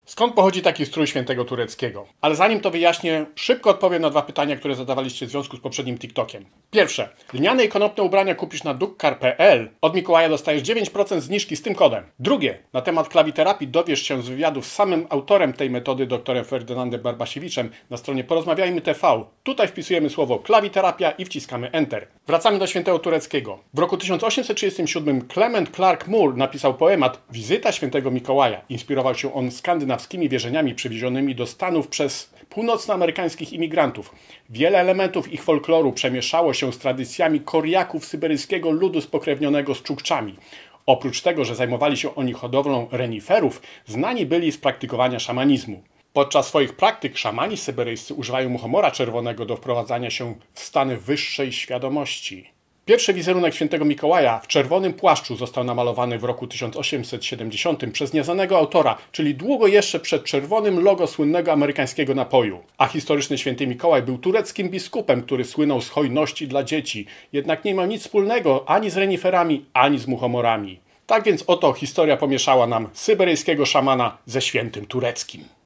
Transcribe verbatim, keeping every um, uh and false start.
Skąd pochodzi taki strój świętego tureckiego? Ale zanim to wyjaśnię, szybko odpowiem na dwa pytania, które zadawaliście w związku z poprzednim TikTokiem. Pierwsze. Lniane i konopne ubrania kupisz na dukkar kropka pe el. Od Mikołaja dostajesz dziewięć procent zniżki z tym kodem. Drugie. Na temat klawiterapii dowiesz się z wywiadu z samym autorem tej metody, doktorem Ferdynandem Barbasiewiczem, na stronie Porozmawiajmy T V. Tutaj wpisujemy słowo klawiterapia i wciskamy Enter. Wracamy do świętego tureckiego. W roku tysiąc osiemset trzydziestym siódmym Clement Clark Moore napisał poemat Wizyta świętego Mikołaja. Inspirował się on skandynawskimi wierzeniami przywiezionymi do Stanów przez północnoamerykańskich imigrantów. Wiele elementów ich folkloru przemieszało się z tradycjami Korjaków, syberyjskiego ludu spokrewnionego z Czukczami. Oprócz tego, że zajmowali się oni hodowlą reniferów, znani byli z praktykowania szamanizmu. Podczas swoich praktyk szamani syberyjscy używają muchomora czerwonego do wprowadzania się w stany wyższej świadomości. Pierwszy wizerunek świętego Mikołaja w czerwonym płaszczu został namalowany w roku tysiąc osiemset siedemdziesiątym przez nieznanego autora, czyli długo jeszcze przed czerwonym logo słynnego amerykańskiego napoju. A historyczny święty Mikołaj był tureckim biskupem, który słynął z hojności dla dzieci, jednak nie miał nic wspólnego ani z reniferami, ani z muchomorami. Tak więc oto historia pomieszała nam syberyjskiego szamana ze świętym tureckim.